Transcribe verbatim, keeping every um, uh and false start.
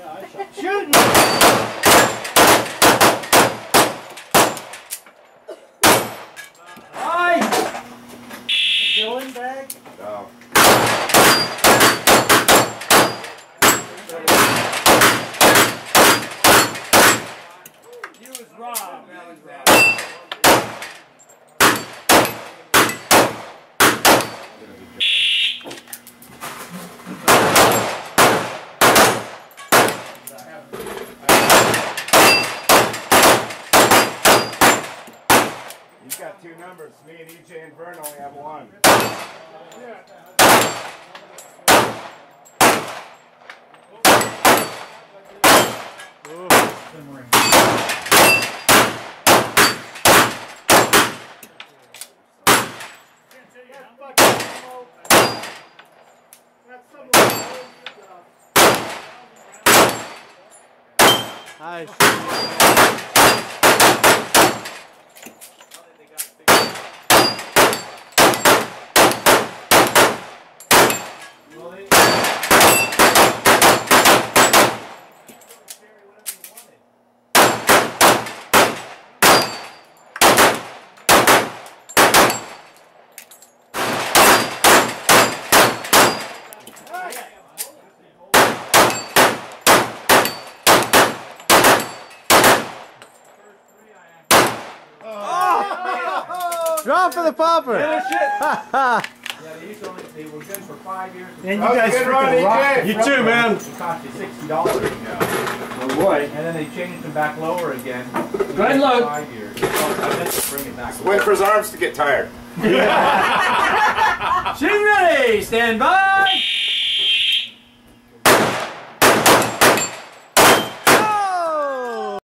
Shooting! Nice! Dylan bag? No. You was Rob. That was Rob. You've got two numbers. Me and E J and Vern only have one. Nice. Draw for the popper! Yeah, they used to only, they were good for five years. And you guys good run, freaking rock. E J. You too, man. It cost you sixty dollars. Oh boy. And then they changed them back lower again. Good luck. Five years. Oh, I meant to bring it back. Wait for his arms to get tired. Shooting ready! Stand by!